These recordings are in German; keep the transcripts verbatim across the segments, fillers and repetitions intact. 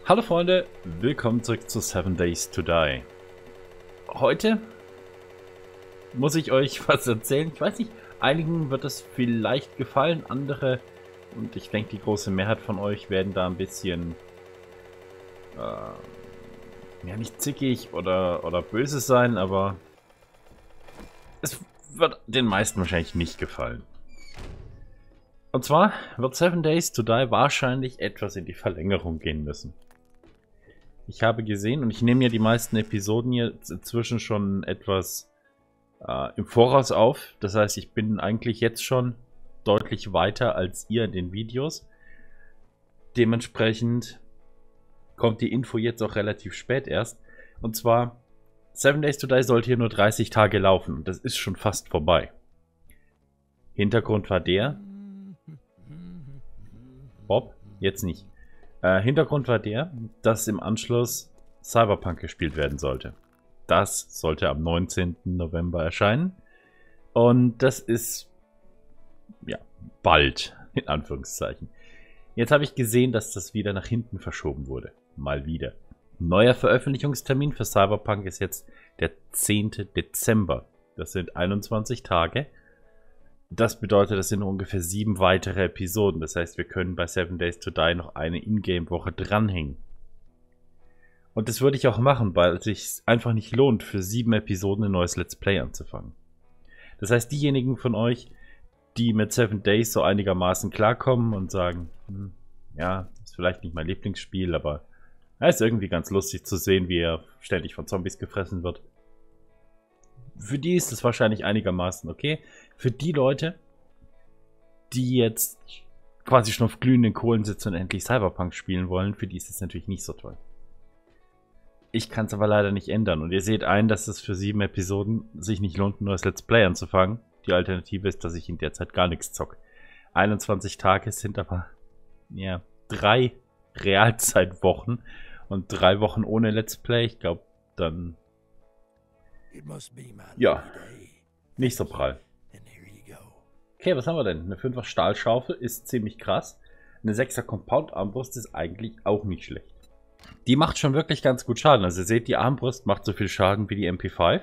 Hallo Freunde, willkommen zurück zu Seven Days to Die. Heute muss ich euch was erzählen. Ich weiß nicht, einigen wird es vielleicht gefallen, andere, und ich denke die große Mehrheit von euch werden da ein bisschen, äh, ja nicht zickig oder, oder böse sein, aber es wird den meisten wahrscheinlich nicht gefallen. Und zwar wird Seven Days to Die wahrscheinlich etwas in die Verlängerung gehen müssen. Ich habe gesehen, und ich nehme ja die meisten Episoden hier inzwischen schon etwas äh, im Voraus auf. Das heißt, ich bin eigentlich jetzt schon deutlich weiter als ihr in den Videos. Dementsprechend kommt die Info jetzt auch relativ spät erst. Und zwar, Seven Days to Die sollte hier nur dreißig Tage laufen. Und das ist schon fast vorbei. Hintergrund war der. Bob, jetzt nicht. Äh, Hintergrund war der, dass im Anschluss Cyberpunk gespielt werden sollte. Das sollte am neunzehnten November erscheinen. Und das ist, ja, bald, in Anführungszeichen. Jetzt habe ich gesehen, dass das wieder nach hinten verschoben wurde. Mal wieder. Neuer Veröffentlichungstermin für Cyberpunk ist jetzt der zehnte Dezember. Das sind einundzwanzig Tage. Das bedeutet, das sind ungefähr sieben weitere Episoden. Das heißt, wir können bei Seven Days to Die noch eine Ingame-Woche dranhängen. Und das würde ich auch machen, weil es sich einfach nicht lohnt, für sieben Episoden ein neues Let's Play anzufangen. Das heißt, diejenigen von euch, die mit Seven Days so einigermaßen klarkommen und sagen, hm, ja, ist vielleicht nicht mein Lieblingsspiel, aber es ist irgendwie ganz lustig zu sehen, wie er ständig von Zombies gefressen wird. Für die ist es wahrscheinlich einigermaßen okay. Für die Leute, die jetzt quasi schon auf glühenden Kohlen sitzen und endlich Cyberpunk spielen wollen, für die ist es natürlich nicht so toll. Ich kann es aber leider nicht ändern. Und ihr seht ein, dass es für sieben Episoden sich nicht lohnt, ein neues Let's Play anzufangen. Die Alternative ist, dass ich in der Zeit gar nichts zocke. einundzwanzig Tage sind aber ja, drei Realzeitwochen und drei Wochen ohne Let's Play. Ich glaube, dann ja, nicht so prall. Okay, was haben wir denn? Eine fünfer Stahlschaufel ist ziemlich krass. Eine sechser Compound-Armbrust ist eigentlich auch nicht schlecht. Die macht schon wirklich ganz gut Schaden. Also ihr seht, die Armbrust macht so viel Schaden wie die M P fünf.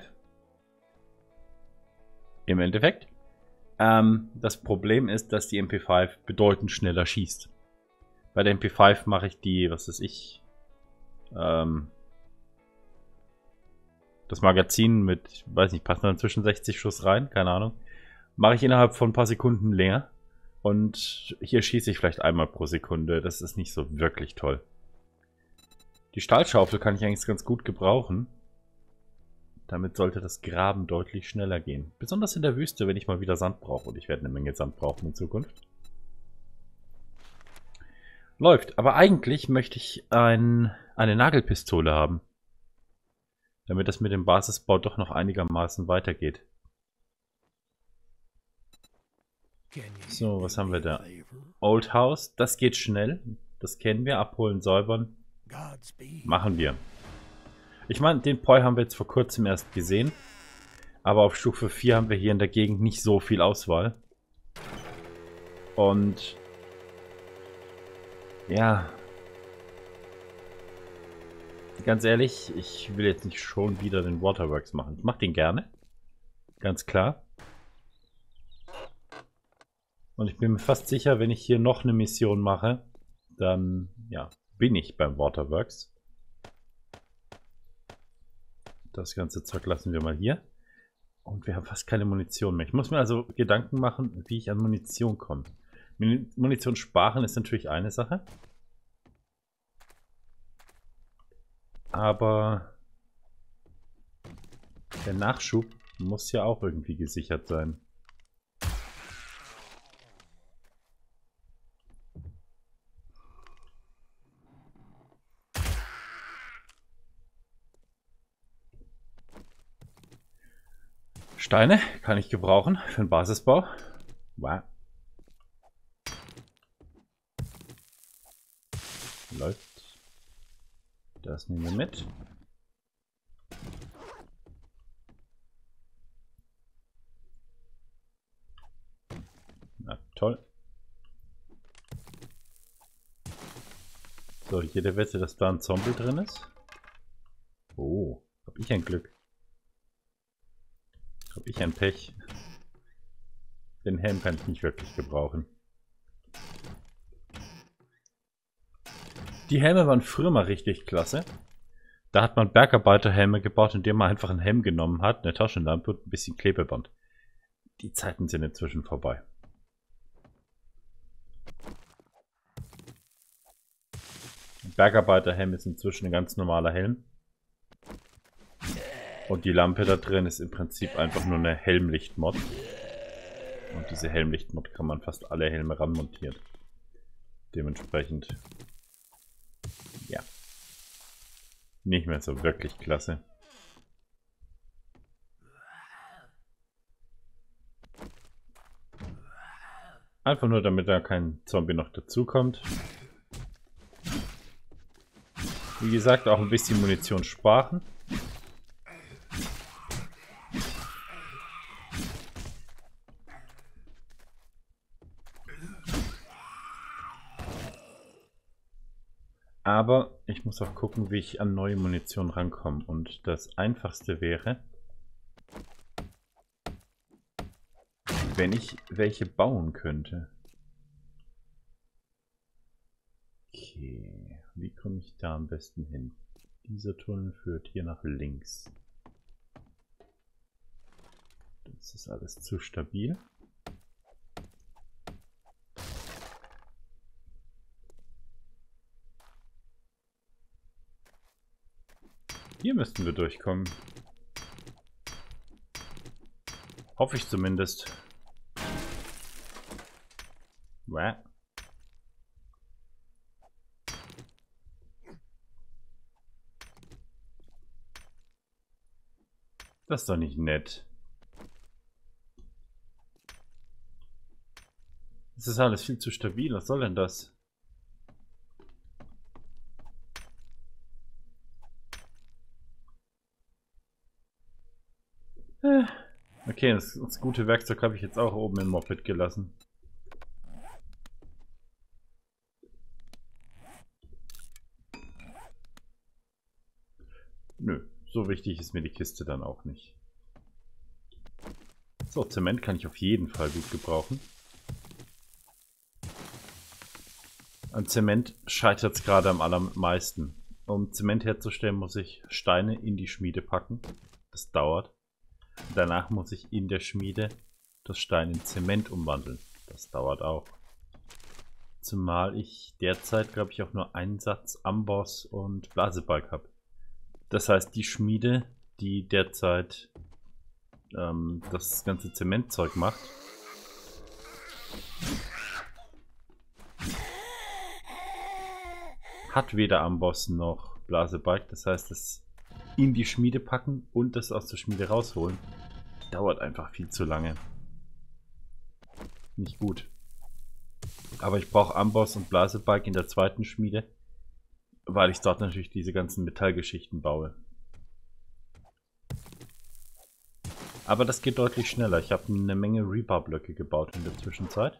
Im Endeffekt. Ähm, das Problem ist, dass die M P fünf bedeutend schneller schießt. Bei der M P fünf mache ich die, was weiß ich, ähm, das Magazin mit, weiß nicht, passt dann zwischen sechzig Schuss rein, keine Ahnung. Mache ich innerhalb von ein paar Sekunden leer. Und hier schieße ich vielleicht einmal pro Sekunde. Das ist nicht so wirklich toll. Die Stahlschaufel kann ich eigentlich ganz gut gebrauchen. Damit sollte das Graben deutlich schneller gehen. Besonders in der Wüste, wenn ich mal wieder Sand brauche. Und ich werde eine Menge Sand brauchen in Zukunft. Läuft. Aber eigentlich möchte ich ein, eine Nagelpistole haben. Damit das mit dem Basisbau doch noch einigermaßen weitergeht. So, was haben wir da? Old House, das geht schnell. Das kennen wir. Abholen, säubern. Machen wir. Ich meine, den Poi haben wir jetzt vor kurzem erst gesehen. Aber auf Stufe vier haben wir hier in der Gegend nicht so viel Auswahl. Und ja, ganz ehrlich, ich will jetzt nicht schon wieder den Waterworks machen. Ich mache den gerne. Ganz klar. Und ich bin mir fast sicher, wenn ich hier noch eine Mission mache, dann ja, bin ich beim Waterworks. Das ganze Zeug lassen wir mal hier. Und wir haben fast keine Munition mehr. Ich muss mir also Gedanken machen, wie ich an Munition komme. Munition sparen ist natürlich eine Sache. Aber der Nachschub muss ja auch irgendwie gesichert sein. Steine kann ich gebrauchen für den Basisbau. Wow. Läuft. Das nehmen wir mit. Na toll. So, jede Wette, dass da ein Zombie drin ist. Oh, hab ich ein Glück. Hab ich ein Pech. Den Helm kann ich nicht wirklich gebrauchen. Die Helme waren früher mal richtig klasse. Da hat man Bergarbeiterhelme gebaut, indem man einfach einen Helm genommen hat, eine Taschenlampe und ein bisschen Klebeband. Die Zeiten sind inzwischen vorbei. Ein Bergarbeiterhelm ist inzwischen ein ganz normaler Helm. Und die Lampe da drin ist im Prinzip einfach nur eine Helmlichtmod. Und diese Helmlichtmod kann man fast alle Helme ranmontieren. Dementsprechend, ja, nicht mehr so wirklich klasse. Einfach nur, damit da kein Zombie noch dazukommt. Wie gesagt, auch ein bisschen Munition sparen. Aber ich muss auch gucken, wie ich an neue Munition rankomme. Und das Einfachste wäre, wenn ich welche bauen könnte. Okay, wie komme ich da am besten hin? Dieser Tunnel führt hier nach links. Das ist alles zu stabil. Hier müssten wir durchkommen. Hoffe ich zumindest. Wäh. Das ist doch nicht nett. Das ist alles viel zu stabil. Was soll denn das? Okay, das, das gute Werkzeug habe ich jetzt auch oben im Moped gelassen. Nö, so wichtig ist mir die Kiste dann auch nicht. So, Zement kann ich auf jeden Fall gut gebrauchen. An Zement scheitert es gerade am allermeisten. Um Zement herzustellen, muss ich Steine in die Schmiede packen. Das dauert. Danach muss ich in der Schmiede das Stein in Zement umwandeln. Das dauert auch. Zumal ich derzeit, glaube ich, auch nur einen Satz Amboss und Blasebalg habe. Das heißt, die Schmiede, die derzeit ähm, das ganze Zementzeug macht, hat weder Amboss noch Blasebalg. Das heißt, das in die Schmiede packen und das aus der Schmiede rausholen, dauert einfach viel zu lange. Nicht gut. Aber ich brauche Amboss und Blasebalg in der zweiten Schmiede, weil ich dort natürlich diese ganzen Metallgeschichten baue. Aber das geht deutlich schneller. Ich habe eine Menge Rebar-Blöcke gebaut in der Zwischenzeit.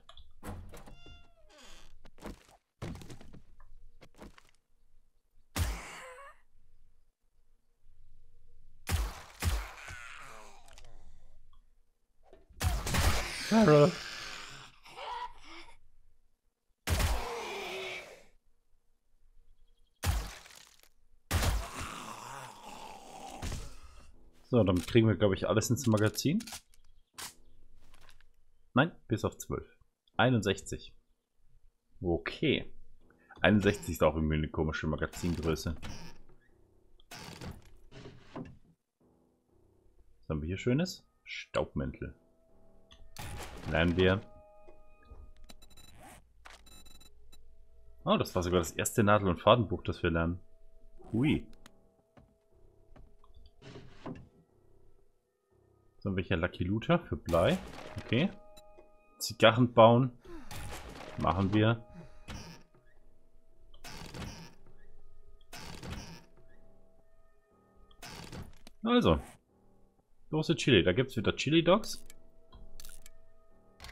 Carol. So, damit kriegen wir, glaube ich, alles ins Magazin. Nein, bis auf zwölf. einundsechzig. Okay. einundsechzig ist auch irgendwie eine komische Magazingröße. Was haben wir hier Schönes? Staubmäntel. Lernen wir. Oh, das war sogar das erste Nadel- und Fadenbuch, das wir lernen. Hui. So, welcher Lucky Looter für Blei. Okay. Zigarren bauen. Machen wir. Also. Große Chili. Da gibt es wieder Chili Dogs.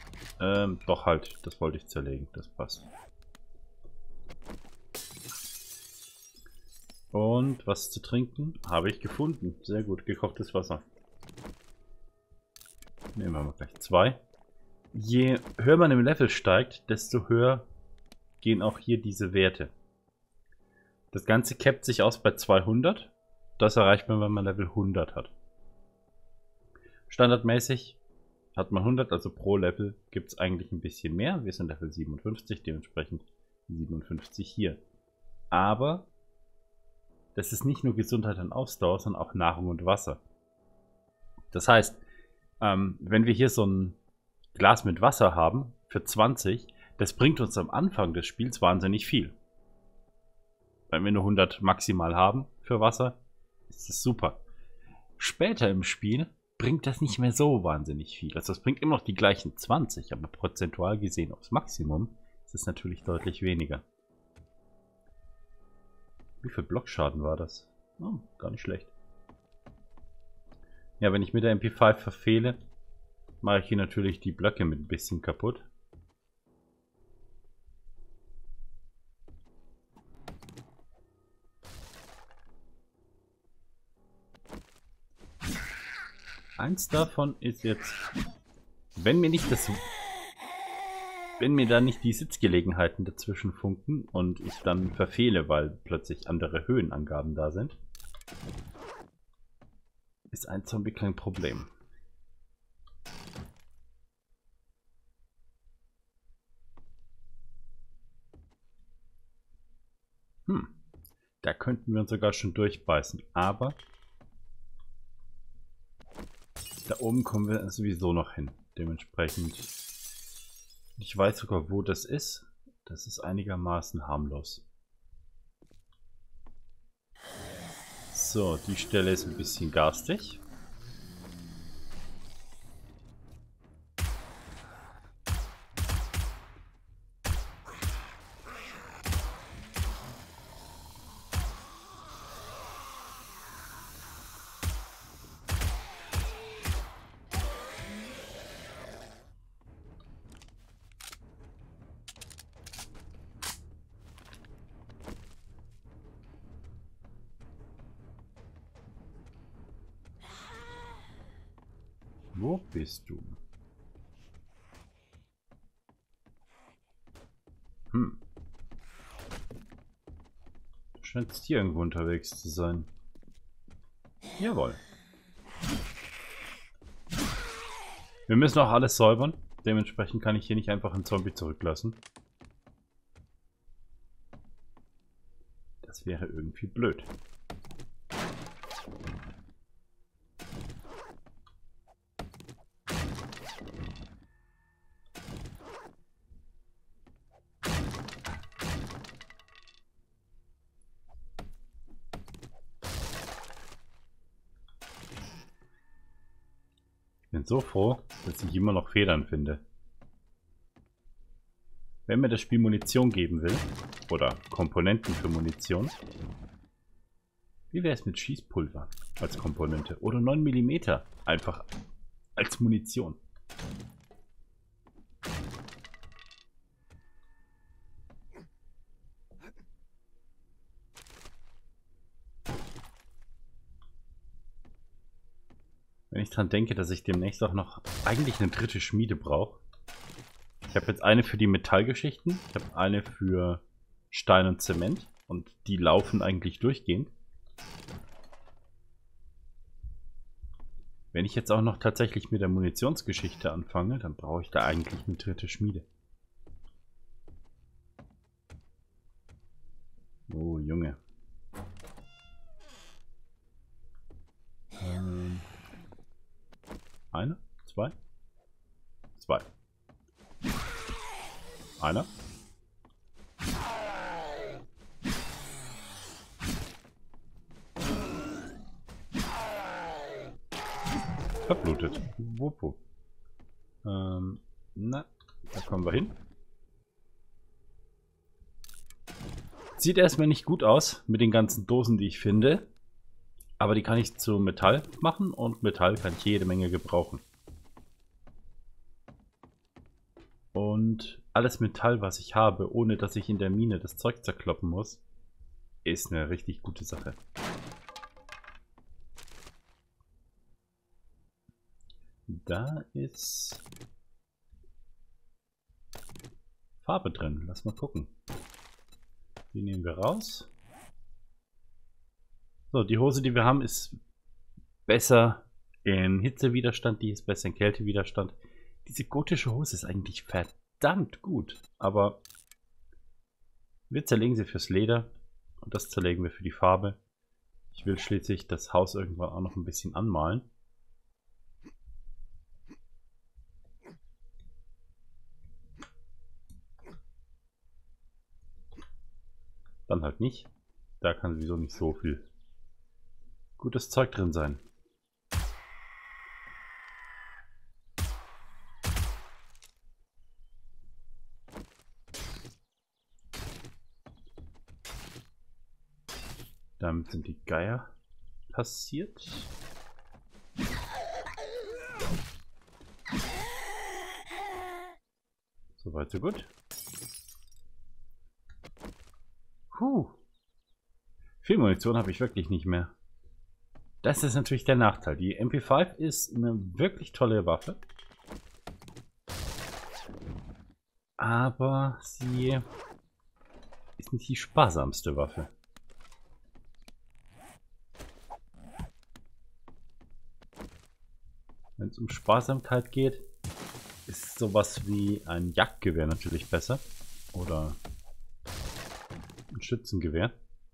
Ähm, doch halt. Das wollte ich zerlegen. Das passt. Und was zu trinken habe ich gefunden. Sehr gut, gekochtes Wasser. Nehmen wir mal gleich zwei. Je höher man im Level steigt, desto höher gehen auch hier diese Werte. Das Ganze cappt sich aus bei zweihundert. Das erreicht man, wenn man Level hundert hat. Standardmäßig hat man hundert, also pro Level gibt es eigentlich ein bisschen mehr. Wir sind Level siebenundfünfzig, dementsprechend siebenundfünfzig hier. Aber das ist nicht nur Gesundheit und Ausdauer, sondern auch Nahrung und Wasser. Das heißt, ähm, wenn wir hier so ein Glas mit Wasser haben für zwanzig, das bringt uns am Anfang des Spiels wahnsinnig viel. Wenn wir nur hundert maximal haben für Wasser, ist das super. Später im Spiel bringt das nicht mehr so wahnsinnig viel. Also es bringt immer noch die gleichen zwanzig, aber prozentual gesehen aufs Maximum ist es natürlich deutlich weniger. Wie viel Blockschaden war das? Oh, gar nicht schlecht. Ja, wenn ich mit der M P fünf verfehle, mache ich hier natürlich die Blöcke mit ein bisschen kaputt. Eins davon ist jetzt, wenn mir nicht das, wenn mir da nicht die Sitzgelegenheiten dazwischen funken und ich dann verfehle, weil plötzlich andere Höhenangaben da sind, ist ein Zombie kein Problem. Hm, da könnten wir uns sogar schon durchbeißen, aber da oben kommen wir sowieso noch hin. Dementsprechend, ich weiß sogar, wo das ist. Das ist einigermaßen harmlos. So, die Stelle ist ein bisschen garstig. Wo bist du? Hm. Du scheinst hier irgendwo unterwegs zu sein. Jawohl. Wir müssen auch alles säubern. Dementsprechend kann ich hier nicht einfach einen Zombie zurücklassen. Das wäre irgendwie blöd. Ich bin so froh, dass ich immer noch Federn finde. Wenn mir das Spiel Munition geben will, oder Komponenten für Munition, wie wäre es mit Schießpulver als Komponente? Oder neun Millimeter einfach als Munition. Wenn ich dran denke, dass ich demnächst auch noch eigentlich eine dritte Schmiede brauche. Ich habe jetzt eine für die Metallgeschichten, ich habe eine für Stein und Zement und die laufen eigentlich durchgehend. Wenn ich jetzt auch noch tatsächlich mit der Munitionsgeschichte anfange, dann brauche ich da eigentlich eine dritte Schmiede. Oh, Junge. Ähm, eine, zwei, zwei. Einer. Verblutet. Wupp, wupp. Ähm, na, da kommen wir hin. Sieht erstmal nicht gut aus mit den ganzen Dosen, die ich finde. Aber die kann ich zu Metall machen und Metall kann ich jede Menge gebrauchen. Und alles Metall, was ich habe, ohne dass ich in der Mine das Zeug zerkloppen muss, ist eine richtig gute Sache. Da ist Farbe drin. Lass mal gucken. Die nehmen wir raus. So, die Hose, die wir haben, ist besser in Hitzewiderstand. Die ist besser in Kältewiderstand. Diese gotische Hose ist eigentlich verdammt gut. Aber wir zerlegen sie fürs Leder. Und das zerlegen wir für die Farbe. Ich will schließlich das Haus irgendwann auch noch ein bisschen anmalen. Dann halt nicht. Da kann sowieso nicht so viel gutes Zeug drin sein. Damit sind die Geier passiert. Soweit so gut. Puh. Viel Munition habe ich wirklich nicht mehr. Das ist natürlich der Nachteil. Die M P fünf ist eine wirklich tolle Waffe. Aber sie ist nicht die sparsamste Waffe. Wenn es um Sparsamkeit geht, ist sowas wie ein Jagdgewehr natürlich besser. Oder ein Schützengewehr.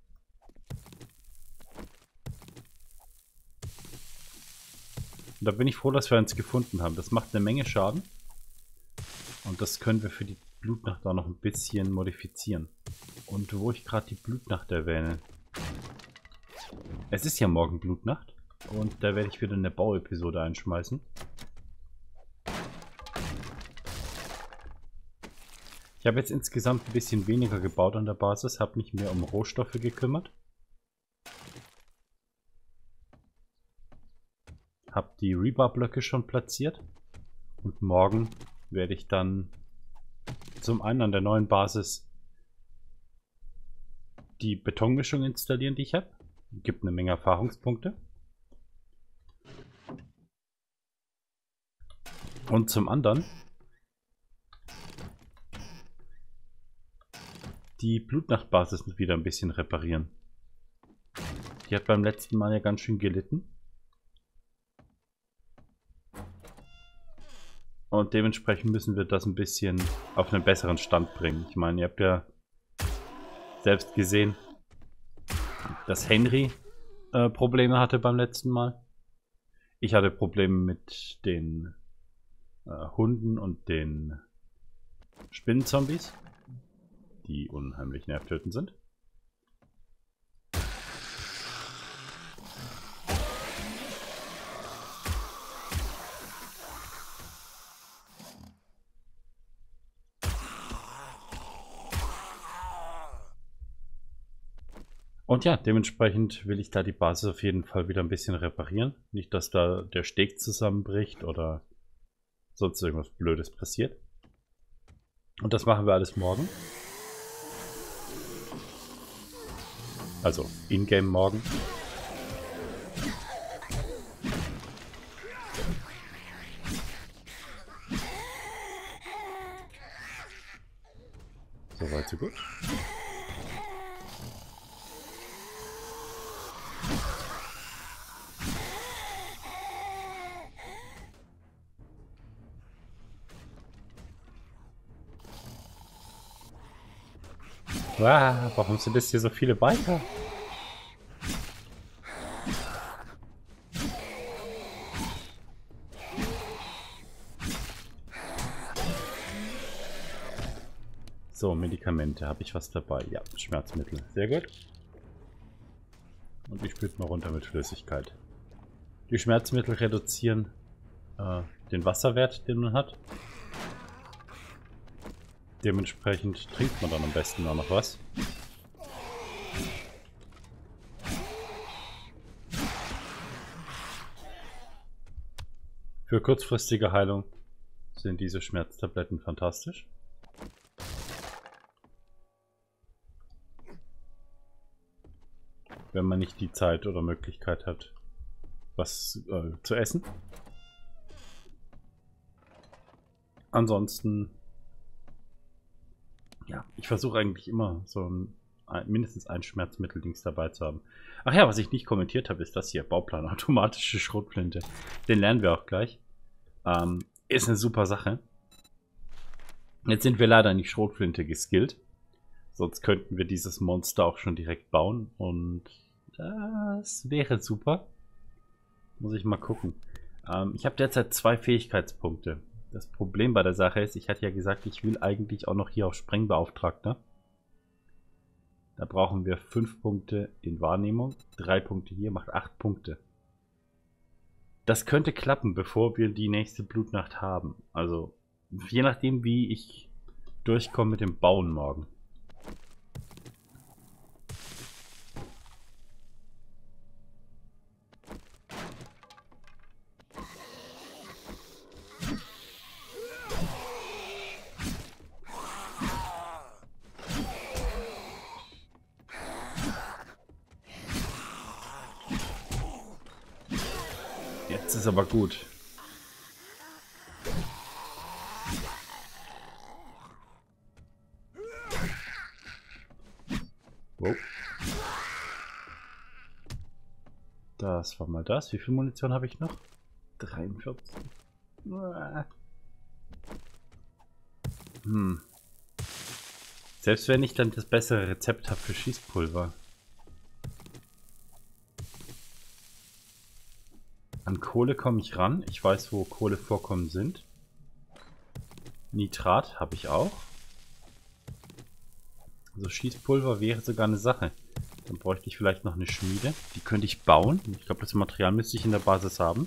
Und da bin ich froh, dass wir eins gefunden haben. Das macht eine Menge Schaden. Und das können wir für die Blutnacht auch noch ein bisschen modifizieren. Und wo ich gerade die Blutnacht erwähne. Es ist ja morgen Blutnacht. Und da werde ich wieder eine Bauepisode einschmeißen. Ich habe jetzt insgesamt ein bisschen weniger gebaut an der Basis, habe mich mehr um Rohstoffe gekümmert. Habe die Rebar-Blöcke schon platziert. Und morgen werde ich dann zum einen an der neuen Basis die Betonmischung installieren, die ich habe. Gibt eine Menge Erfahrungspunkte. Und zum anderen die Blutnachtbasis wieder ein bisschen reparieren. Die hat beim letzten Mal ja ganz schön gelitten. Und dementsprechend müssen wir das ein bisschen auf einen besseren Stand bringen. Ich meine, ihr habt ja selbst gesehen, dass Henry äh, Probleme hatte beim letzten Mal. Ich hatte Probleme mit den äh, Hunden und den Spinnenzombies, die unheimlich nervtötend sind. Und ja, dementsprechend will ich da die Basis auf jeden Fall wieder ein bisschen reparieren. Nicht, dass da der Steg zusammenbricht oder sonst irgendwas Blödes passiert. Und das machen wir alles morgen. Also in-game morgen. Soweit so gut. Ah, warum sind das hier so viele Biker? So, Medikamente. Habe ich was dabei? Ja, Schmerzmittel. Sehr gut. Und ich spült mal runter mit Flüssigkeit. Die Schmerzmittel reduzieren äh, den Wasserwert, den man hat. Dementsprechend trinkt man dann am besten auch noch was. Für kurzfristige Heilung sind diese Schmerztabletten fantastisch. wenn man nicht die Zeit oder Möglichkeit hat, was äh, zu essen. Ansonsten, ja, ich versuche eigentlich immer so ein, ein mindestens ein Schmerzmitteldings dabei zu haben. Ach ja, was ich nicht kommentiert habe, ist das hier, Bauplan, automatische Schrotflinte. Den lernen wir auch gleich. Ähm, ist eine super Sache. Jetzt sind wir leider nicht Schrotflinte geskillt. Sonst könnten wir dieses Monster auch schon direkt bauen. Und das wäre super. Muss ich mal gucken. Ähm, ich habe derzeit zwei Fähigkeitspunkte. Das Problem bei der Sache ist, ich hatte ja gesagt, ich will eigentlich auch noch hier auf Sprengbeauftragter. Da brauchen wir fünf Punkte in Wahrnehmung. drei Punkte hier, macht acht Punkte. Das könnte klappen, bevor wir die nächste Blutnacht haben. Also, je nachdem, wie ich durchkomme mit dem Bauen morgen. Jetzt ist aber gut. Wow. Das war mal das. Wie viel Munition habe ich noch? dreiundvierzig. Hm. Selbst wenn ich dann das bessere Rezept habe für Schießpulver. An Kohle komme ich ran. Ich weiß, wo Kohlevorkommen sind. Nitrat habe ich auch. Also Schießpulver wäre sogar eine Sache. Dann bräuchte ich vielleicht noch eine Schmiede. Die könnte ich bauen. Ich glaube, das Material müsste ich in der Basis haben.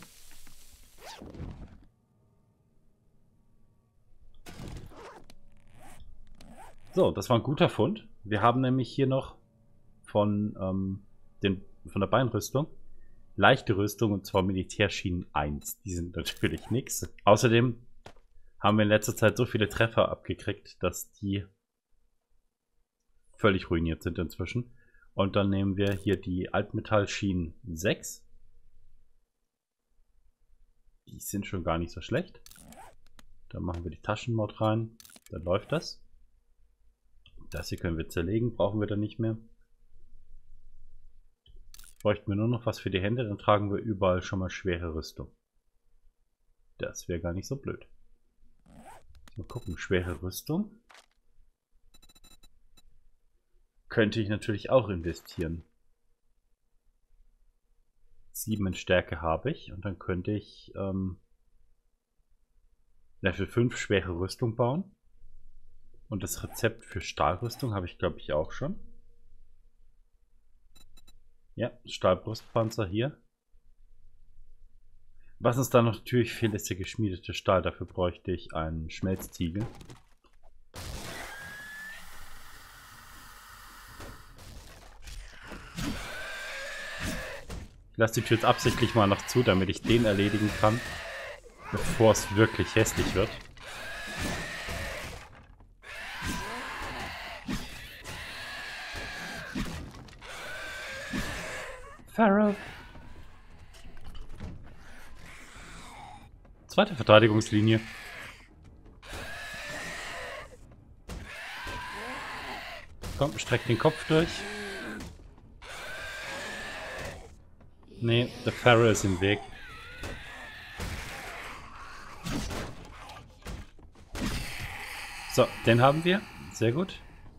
So, das war ein guter Fund. Wir haben nämlich hier noch von, ähm, den, von der Beinrüstung leichte Rüstung, und zwar Militärschienen eins. Die sind natürlich nichts. Außerdem haben wir in letzter Zeit so viele Treffer abgekriegt, dass die völlig ruiniert sind inzwischen. Und dann nehmen wir hier die Altmetallschienen sechs. Die sind schon gar nicht so schlecht. Dann machen wir die Taschenmod rein. Dann läuft das. Das hier können wir zerlegen, brauchen wir dann nicht mehr. Bräuchten wir nur noch was für die Hände, dann tragen wir überall schon mal schwere Rüstung. Das wäre gar nicht so blöd. Mal gucken, schwere Rüstung. Könnte ich natürlich auch investieren. sieben in Stärke habe ich und dann könnte ich ähm, Level fünf schwere Rüstung bauen. Und das Rezept für Stahlrüstung habe ich, glaube ich, auch schon. Ja, Stahlbrustpanzer hier. Was uns dann noch natürlich fehlt, ist der geschmiedete Stahl. Dafür bräuchte ich einen Schmelztiegel. Ich lasse die Tür jetzt absichtlich mal noch zu, damit ich den erledigen kann, bevor es wirklich hässlich wird. Pharaoh. Zweite Verteidigungslinie. Komm, streck den Kopf durch. Nee, der Pharaoh ist im Weg. So, den haben wir. Sehr gut.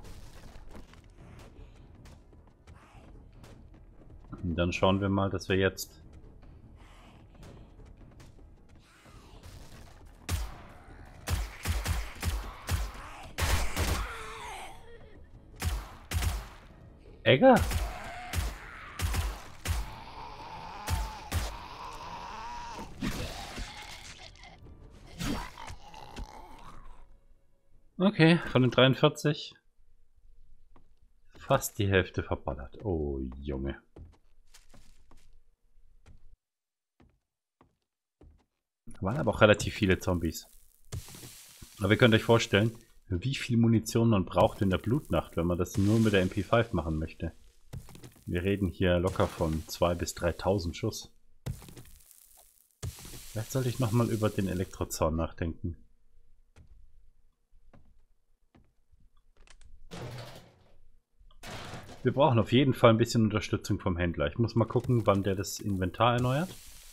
Und dann schauen wir mal, dass wir jetzt Egger? Okay, von den dreiundvierzig fast die Hälfte verballert. Oh Junge. Waren aber auch relativ viele Zombies. Aber ihr könnt euch vorstellen, wie viel Munition man braucht in der Blutnacht, wenn man das nur mit der M P fünf machen möchte. Wir reden hier locker von zweitausend bis dreitausend Schuss. Vielleicht sollte ich nochmal über den Elektrozaun nachdenken. Wir brauchen auf jeden Fall ein bisschen Unterstützung vom Händler. Ich muss mal gucken, wann der das Inventar erneuert.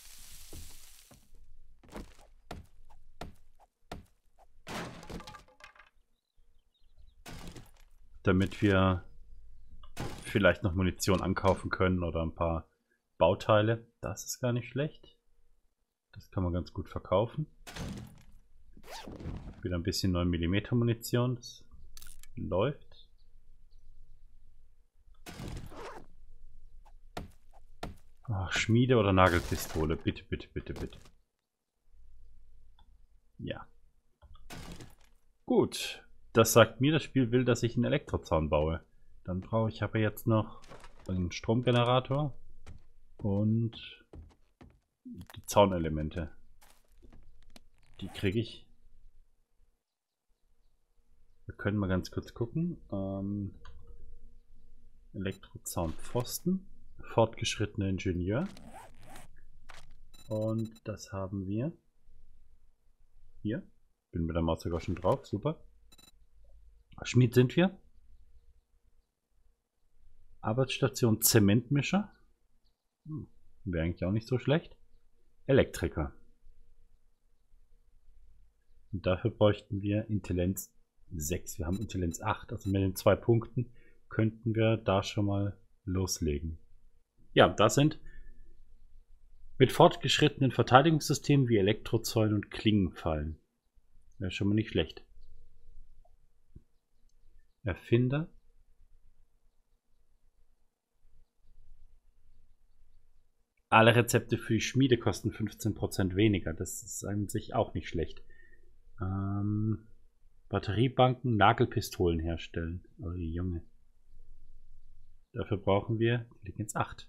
Damit wir vielleicht noch Munition ankaufen können oder ein paar Bauteile. Das ist gar nicht schlecht. Das kann man ganz gut verkaufen. Wieder ein bisschen neun Millimeter Munition. Das läuft. Ach, Schmiede oder Nagelpistole. Bitte, bitte, bitte, bitte. Ja. Gut. Das sagt mir, das Spiel will, dass ich einen Elektrozaun baue. Dann brauche ich aber jetzt noch einen Stromgenerator und die Zaunelemente. Die kriege ich. Wir können mal ganz kurz gucken. Ähm, Elektrozaunpfosten. Fortgeschrittener Ingenieur. Und das haben wir hier. Bin mit der Maus sogar schon drauf. Super. Schmied sind wir. Arbeitsstation Zementmischer. Hm, wäre eigentlich auch nicht so schlecht. Elektriker. Und dafür bräuchten wir Intelligenz sechs. Wir haben Intelligenz acht. Also mit den zwei Punkten könnten wir da schon mal loslegen. Ja, das sind mit fortgeschrittenen Verteidigungssystemen wie Elektrozäunen und Klingenfallen. Wäre schon mal nicht schlecht. Erfinder. Alle Rezepte für die Schmiede kosten fünfzehn Prozent weniger. Das ist an sich auch nicht schlecht. Ähm, Batteriebanken, Nagelpistolen herstellen. Oh Junge. Dafür brauchen wir Intelligenz acht.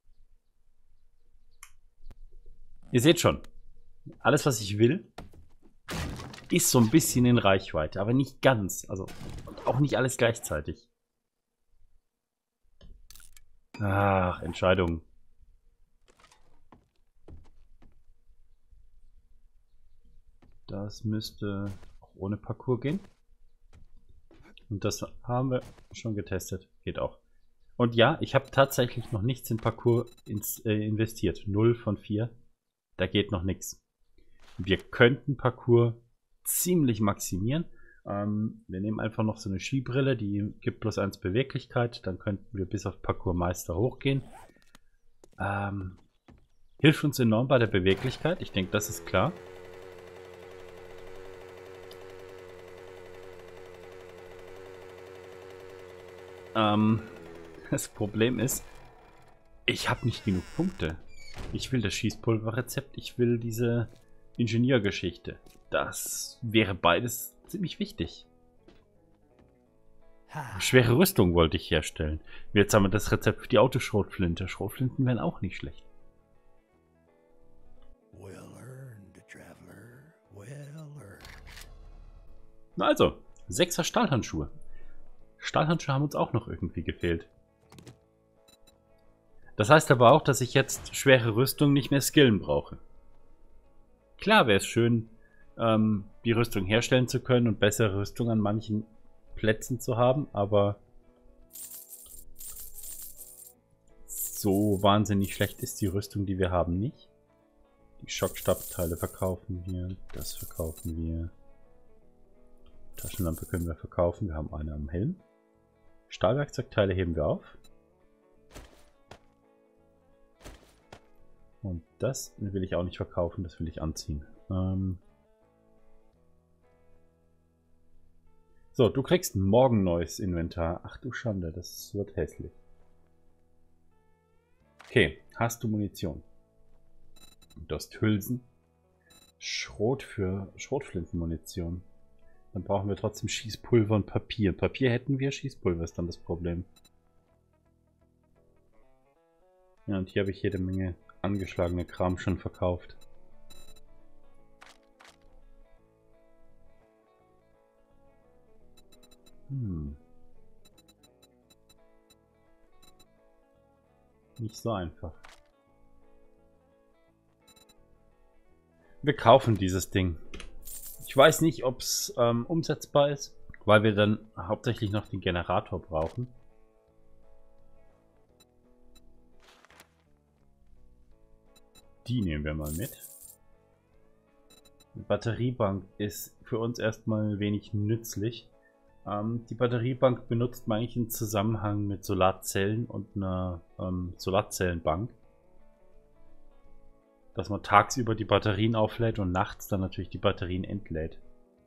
Ihr seht schon, alles was ich will, ist so ein bisschen in Reichweite, aber nicht ganz. Also auch nicht alles gleichzeitig. Ach, Entscheidung. Das müsste auch ohne Parcours gehen. Und das haben wir schon getestet. Geht auch. Und ja, ich habe tatsächlich noch nichts in Parcours ins, äh, investiert. null von vier. Da geht noch nichts. Wir könnten Parcours ziemlich maximieren. Ähm, wir nehmen einfach noch so eine Skibrille, die gibt plus eins Beweglichkeit. Dann könnten wir bis auf Parcoursmeister hochgehen. Ähm, hilft uns enorm bei der Beweglichkeit. Ich denke, das ist klar. Ähm, das Problem ist, ich habe nicht genug Punkte. Ich will das Schießpulverrezept, ich will diese Ingenieurgeschichte. Das wäre beides ziemlich wichtig. Schwere Rüstung wollte ich herstellen. Jetzt haben wir das Rezept für die Autoschrotflinte. Schrotflinten wären auch nicht schlecht. Well earned, traveler. Well earned. Also, sechser Stahlhandschuhe. Stahlhandschuhe haben uns auch noch irgendwie gefehlt. Das heißt aber auch, dass ich jetzt schwere Rüstung nicht mehr skillen brauche. Klar wäre es schön, ähm, die Rüstung herstellen zu können und bessere Rüstung an manchen Plätzen zu haben, aber so wahnsinnig schlecht ist die Rüstung, die wir haben, nicht. Die Schockstabteile verkaufen wir, das verkaufen wir. Taschenlampe können wir verkaufen, wir haben eine am Helm. Stahlwerkzeugteile heben wir auf. Und das will ich auch nicht verkaufen, das will ich anziehen. Ähm so, du kriegst morgen neues Inventar. Ach du Schande, das wird hässlich. Okay, hast du Munition? Du hast Hülsen. Schrot für Schrotflintenmunition. Dann brauchen wir trotzdem Schießpulver und Papier. Papier hätten wir, Schießpulver ist dann das Problem. Ja, und hier habe ich jede Menge angeschlagene Kram schon verkauft. Hm. nicht so einfach. Wir kaufen dieses Ding. Ich weiß nicht, ob es ähm, umsetzbar ist, weil wir dann hauptsächlich noch den Generator brauchen. Die nehmen wir mal mit. Die Batteriebank ist für uns erstmal wenig nützlich. Ähm, die Batteriebank benutzt man eigentlich im Zusammenhang mit Solarzellen und einer ähm, Solarzellenbank. Dass man tagsüber die Batterien auflädt und nachts dann natürlich die Batterien entlädt.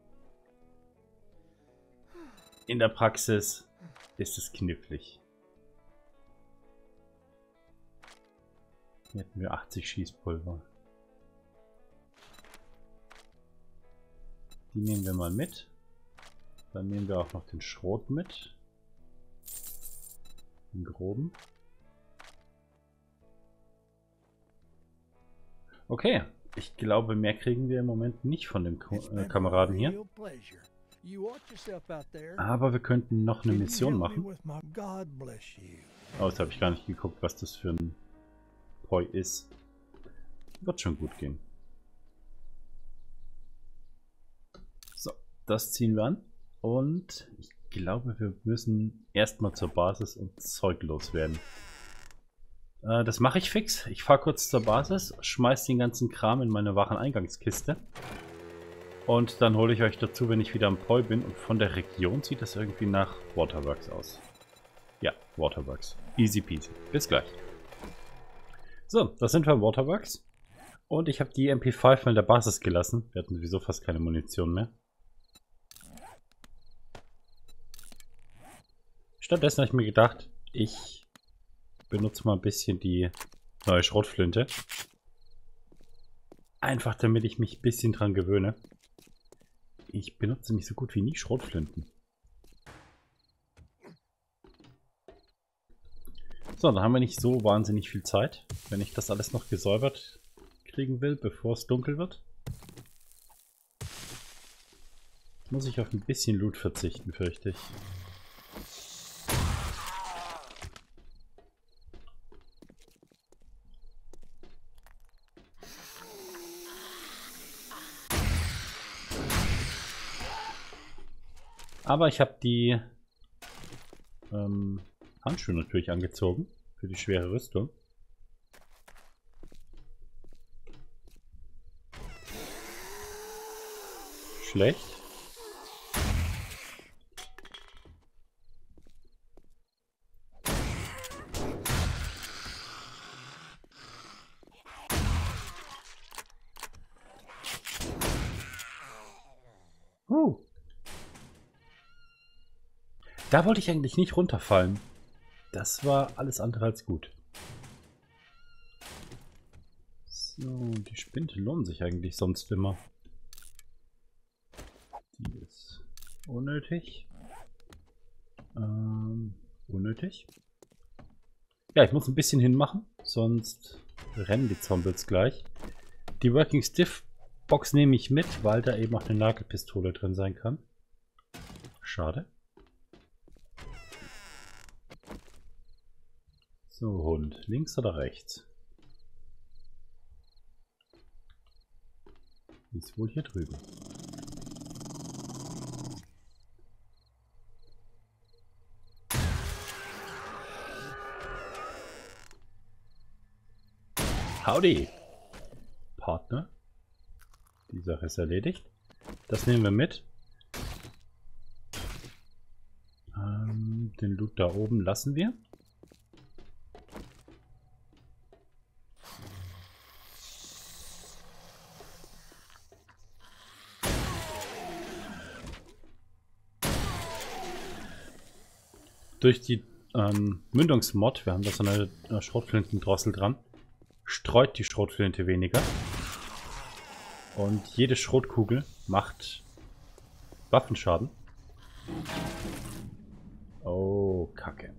In der Praxis ist es knifflig. Hier hätten wir achtzig Schießpulver. Die nehmen wir mal mit. Dann nehmen wir auch noch den Schrot mit. Den groben. Okay, ich glaube, mehr kriegen wir im Moment nicht von dem Ko äh, Kameraden hier. Aber wir könnten noch eine Mission machen. Oh, jetzt habe ich gar nicht geguckt, was das für ein Poi ist. Wird schon gut gehen. So, das ziehen wir an. Und ich glaube, wir müssen erstmal zur Basis und Zeug loswerden. Äh, das mache ich fix. Ich fahre kurz zur Basis, schmeiß den ganzen Kram in meine Wareneingangskiste. Und dann hole ich euch dazu, wenn ich wieder am Poi bin. Und von der Region sieht das irgendwie nach Waterworks aus. Ja, Waterworks. Easy peasy. Bis gleich. So, das sind wir im Waterworks. Und ich habe die M P fünf mal in der Basis gelassen. Wir hatten sowieso fast keine Munition mehr. Stattdessen habe ich mir gedacht, ich benutze mal ein bisschen die neue Schrotflinte. Einfach damit ich mich ein bisschen dran gewöhne. Ich benutze mich so gut wie nie Schrotflinten. So, dann haben wir nicht so wahnsinnig viel Zeit, wenn ich das alles noch gesäubert kriegen will, bevor es dunkel wird. Jetzt muss ich auf ein bisschen Loot verzichten, fürchte ich. Aber ich habe die ähm, Handschuhe natürlich angezogen für die schwere Rüstung. Schlecht. Uh. Da wollte ich eigentlich nicht runterfallen. Das war alles andere als gut. So, die Spinte lohnen sich eigentlich sonst immer. Die ist unnötig. Ähm, unnötig. Ja, ich muss ein bisschen hinmachen, sonst rennen die Zombies gleich. Die Working Stiff Box nehme ich mit, weil da eben auch eine Nagelpistole drin sein kann. Schade. So, Hund. Links oder rechts? Ist wohl hier drüben. Howdy! Partner. Die Sache ist erledigt. Das nehmen wir mit. Ähm, den Loot da oben lassen wir. Durch die ähm, Mündungsmod, wir haben da so eine, eine Schrotflintendrossel dran, streut die Schrotflinte weniger. Und jede Schrotkugel macht Waffenschaden. Oh, Kacke.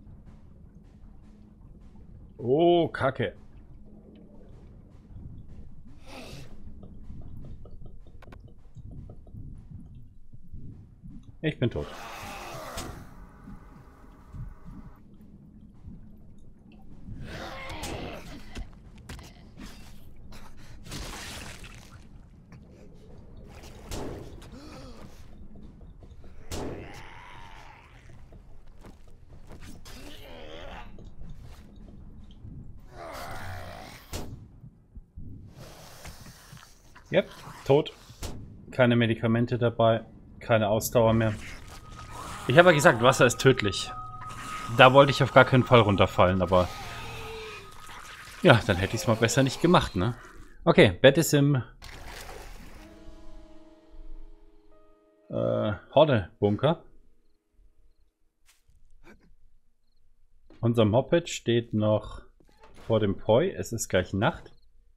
Oh, Kacke. Ich bin tot. Yep, tot. Keine Medikamente dabei. Keine Ausdauer mehr. Ich habe ja gesagt, Wasser ist tödlich. Da wollte ich auf gar keinen Fall runterfallen, aber... Ja, dann hätte ich es mal besser nicht gemacht, ne? Okay, Bett ist im... Äh, Horde-Bunker. Unser Moped steht noch vor dem Poi. Es ist gleich Nacht.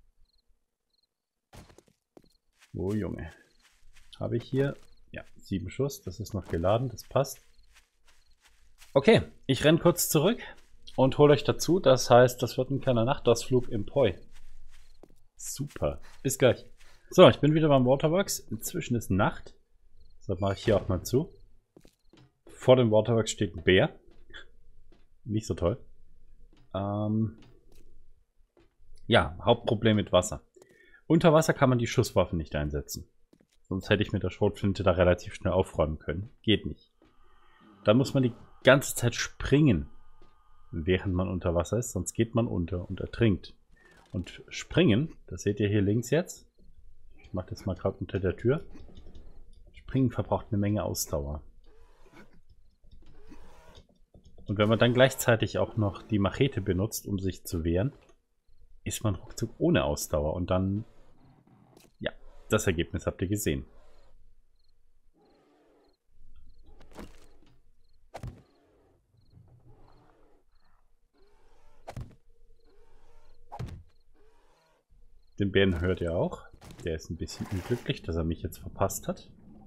Oh Junge. Habe ich hier... Ja, sieben Schuss. Das ist noch geladen. Das passt. Okay, ich renne kurz zurück und hole euch dazu. Das heißt, das wird ein kleiner Nachtausflug im Poi. Super. Bis gleich. So, ich bin wieder beim Waterworks. Inzwischen ist Nacht. Das mache ich hier auch mal zu. Vor dem Waterworks steht ein Bär. Nicht so toll. Ähm ja, Hauptproblem mit Wasser. Unter Wasser kann man die Schusswaffen nicht einsetzen. Sonst hätte ich mit der Schrotflinte da relativ schnell aufräumen können. Geht nicht. Dann muss man die ganze Zeit springen, während man unter Wasser ist. Sonst geht man unter und ertrinkt. Und springen, das seht ihr hier links jetzt. Ich mache das mal gerade unter der Tür. Springen verbraucht eine Menge Ausdauer. Und wenn man dann gleichzeitig auch noch die Machete benutzt, um sich zu wehren, ist man ruckzuck ohne Ausdauer. Und dann, ja, das Ergebnis habt ihr gesehen. Den Bären hört ihr auch. Der ist ein bisschen unglücklich, dass er mich jetzt verpasst hat.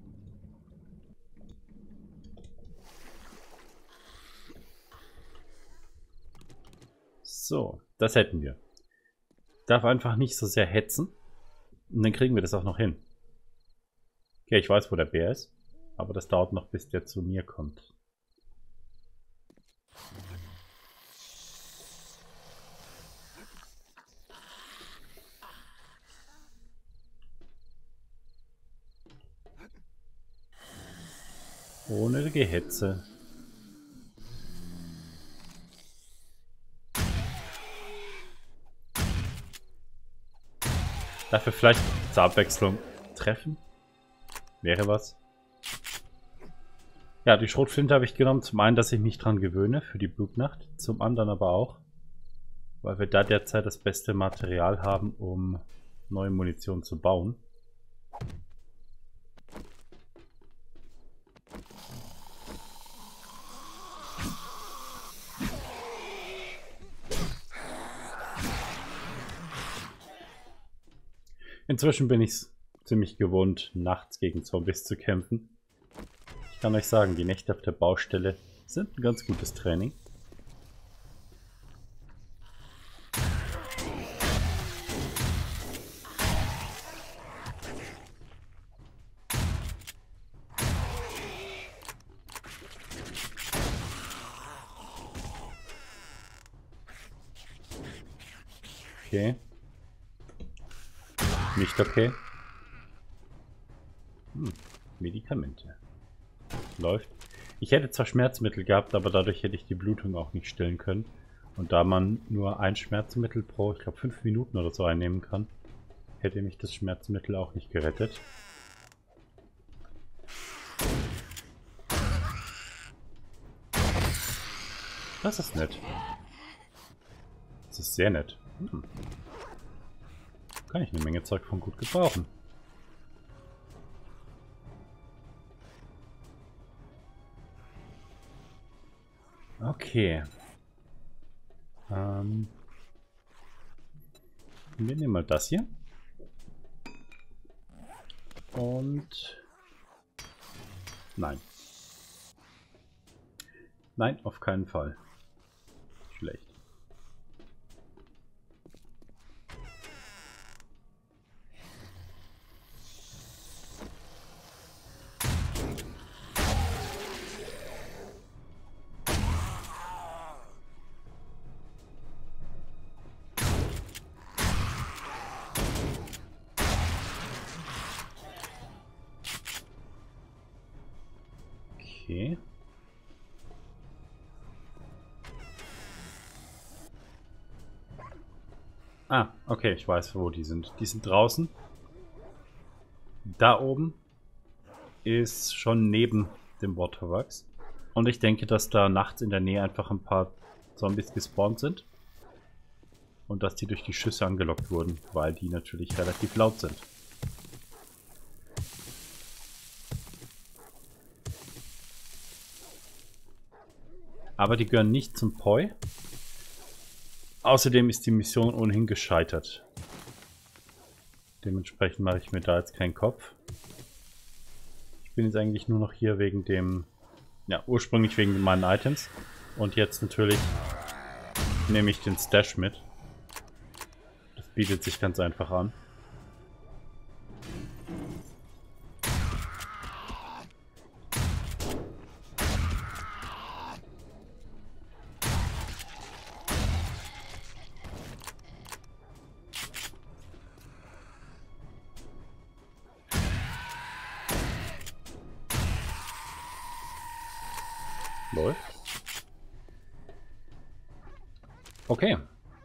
So, das hätten wir. Darf einfach nicht so sehr hetzen. Und dann kriegen wir das auch noch hin. Okay, ich weiß, wo der Bär ist. Aber das dauert noch, bis der zu mir kommt. Ohne Gehetze. Dafür vielleicht zur Abwechslung treffen. Wäre was. Ja, die Schrotflinte habe ich genommen. Zum einen, dass ich mich dran gewöhne für die Blutnacht. Zum anderen aber auch, weil wir da derzeit das beste Material haben, um neue Munition zu bauen. Inzwischen bin ich es ziemlich gewohnt, nachts gegen Zombies zu kämpfen. Ich kann euch sagen, die Nächte auf der Baustelle sind ein ganz gutes Training. Okay. Nicht okay. Hm, Medikamente. Läuft. Ich hätte zwar Schmerzmittel gehabt, aber dadurch hätte ich die Blutung auch nicht stillen können. Und da man nur ein Schmerzmittel pro, ich glaube, fünf Minuten oder so einnehmen kann, hätte mich das Schmerzmittel auch nicht gerettet. Das ist nett. Das ist sehr nett. Hm. Kann ich eine Menge Zeug von gut gebrauchen. Okay. Ähm. Wir nehmen mal das hier. Und... Nein. Nein, auf keinen Fall. Schlecht. Okay. Ah, okay, ich weiß, wo die sind. Die sind draußen. Da oben ist schon neben dem Waterworks. Und ich denke, dass da nachts in der Nähe einfach ein paar Zombies gespawnt sind. Und dass die durch die Schüsse angelockt wurden, weil die natürlich relativ laut sind. Aber die gehören nicht zum Poi. Außerdem ist die Mission ohnehin gescheitert. Dementsprechend mache ich mir da jetzt keinen Kopf. Ich bin jetzt eigentlich nur noch hier wegen dem... Ja, ursprünglich wegen meinen Items. Und jetzt natürlich nehme ich den Stash mit. Das bietet sich ganz einfach an. Läuft. Okay.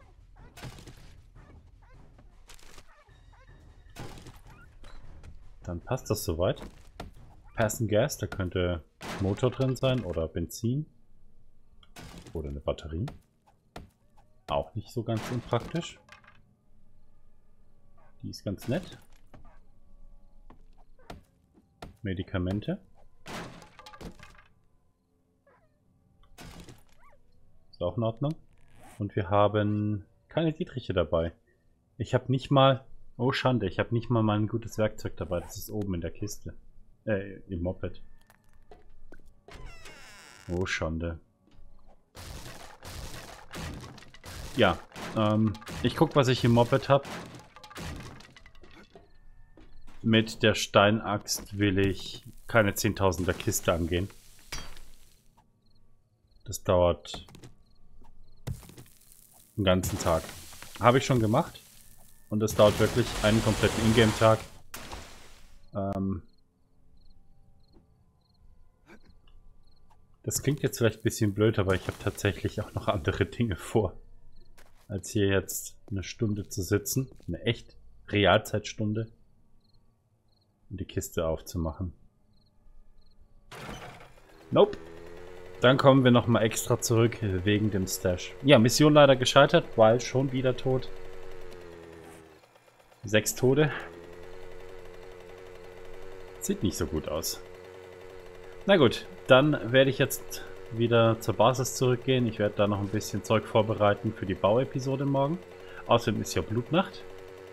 Dann passt das soweit. Passen Gas, da könnte Motor drin sein oder Benzin. Oder eine Batterie. Auch nicht so ganz unpraktisch. Die ist ganz nett. Medikamente. Ist auch in Ordnung. Und wir haben keine Dietriche dabei. Ich habe nicht mal... Oh Schande, ich habe nicht mal mein gutes Werkzeug dabei. Das ist oben in der Kiste. Äh, im Moped. Oh Schande. Ja, ähm, ich guck, was ich im Moped habe. Mit der Steinaxt will ich keine zehntausender Kiste angehen. Das dauert einen ganzen Tag. Habe ich schon gemacht. Und das dauert wirklich einen kompletten Ingame-Tag. Ähm das klingt jetzt vielleicht ein bisschen blöd, aber ich habe tatsächlich auch noch andere Dinge vor, als hier jetzt eine Stunde zu sitzen. Eine echt Realzeitstunde. Und die Kiste aufzumachen. Nope. Dann kommen wir nochmal extra zurück wegen dem Stash. Ja, Mission leider gescheitert, weil schon wieder tot. Sechs Tode. Sieht nicht so gut aus. Na gut, dann werde ich jetzt wieder zur Basis zurückgehen. Ich werde da noch ein bisschen Zeug vorbereiten für die Bauepisode morgen. Außerdem ist ja Blutnacht.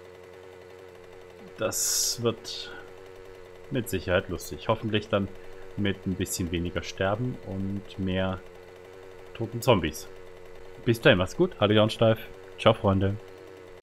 Das wird mit Sicherheit lustig. Hoffentlich dann mit ein bisschen weniger Sterben und mehr toten Zombies. Bis dahin, mach's gut. Hallo Jan Steif. Ciao, Freunde.